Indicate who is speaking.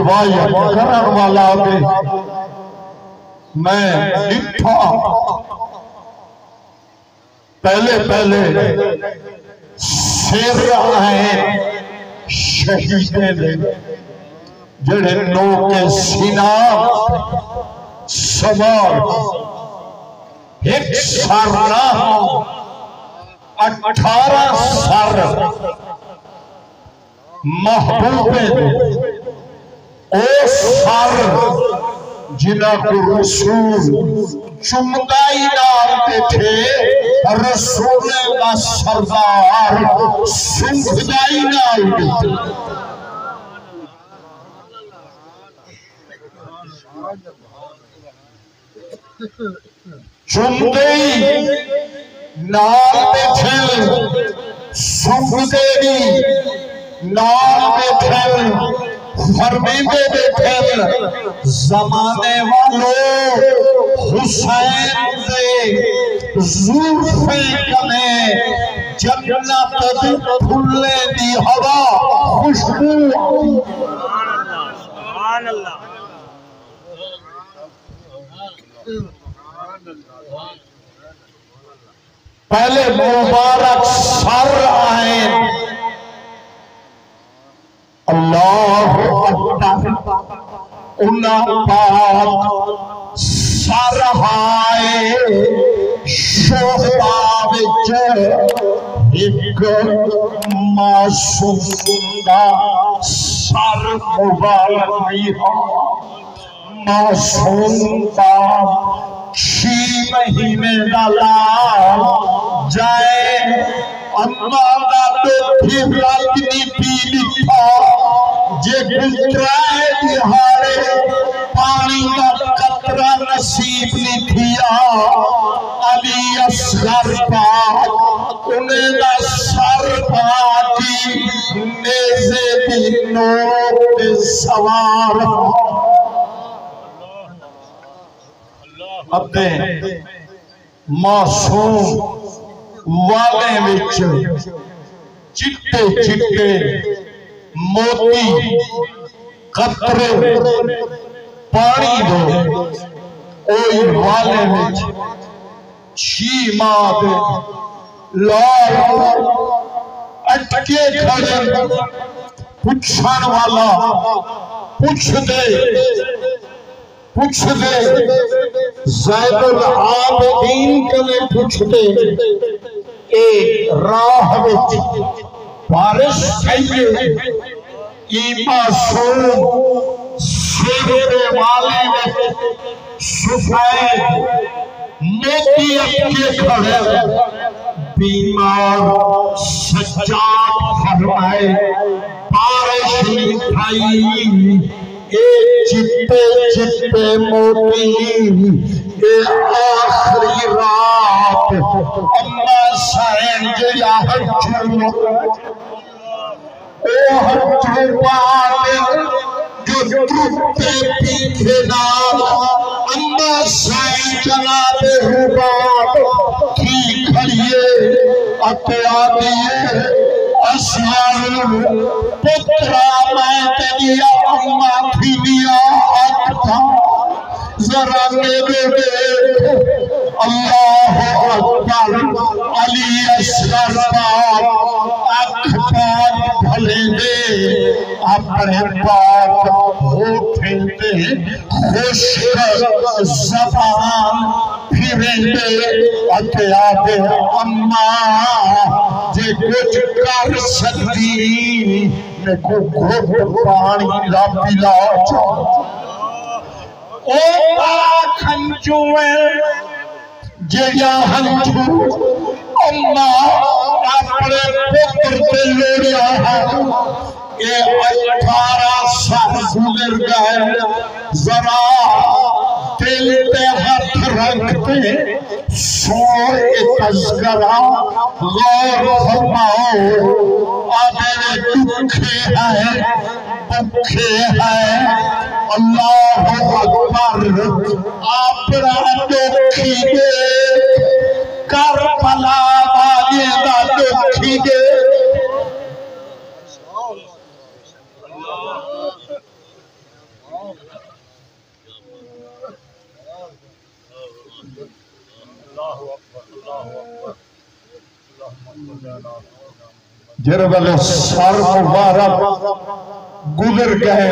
Speaker 1: روایت کرن والا دے میں اتھا پہلے سیر آئے شہیدیں دے جڑے نو کے سینہ سوار ایک سر نہ 18 سر محبوبے دے او سر جنہ کو رسول چمدائی نامتے تھے رسول کا سردار سمدائی نامتے تھے چمدائی نامتے تھے سمدائی نامتے تھے فرمیدے بیٹھے زمانے والوں حسین دے زلفیں کنے جنت پھولے دی ہوا خوشبو سبحان اللہ پہلے مبارک سر آئیں اللہ اکبر انہاں پاک سرہائے شہبہ وچ ایک معصوم دا سر مبارک معصوم دا 6 مہینے ڈالا جائے اماں دا تو پھر راتنی پی لکھا جے گزرائے دہاڑے پانی کا قطرہ نصیب نہیں تھیا علی اصغر پاک انہیں دا سر پاکی نیزے دی نوک دے سوار اپنے معصوم والے وچ چٹے چٹے موتی قطرے پانی دو اوئی والے وچ 6 ماہ دے لال اٹکے کھڑے پوچھان والا پوچھ دے زید العابدین کنے پوچھ دے ایک راہ وچ بارش چاہیے معصوم سیرے والے وچ سفید موتی اپنے کھڑے بیمار سجاد فرمائے بارش اٹھائی اے چپے چپے موتی اے آخری رات اماں سائن جیا ہجو اے ہجو پاتے جو ٹوٹے پیچھے نال اماں سائن جناب حباب کی کھڑیے اتے آدیے اسیار پترا میں تنیا اماں تھینیا اکتا ذرا میرے اللہ اکبر علی اصغر پاک اکھتان بھلے دے اپنے پاک ہوٹھیں دے خشک زبان پھریں دے اتیا دے اماں جے کچھ کر سکتی میں کو گھوٹ پانی لا پلا چاہ او کھنچویں جیا ہنچو اماں اپنے پتر پہ لوڑیا ہے اے 18 سال گزر گئے ذرا دل پہ ہاتھ رکھتے سوئے تذکرہ غور فرماؤ آدھے دکھے ہیں اللہ اکبر آپ را دکھی دے کربلا والے دا دکھی دے جر والے سر مبارک گزر گئے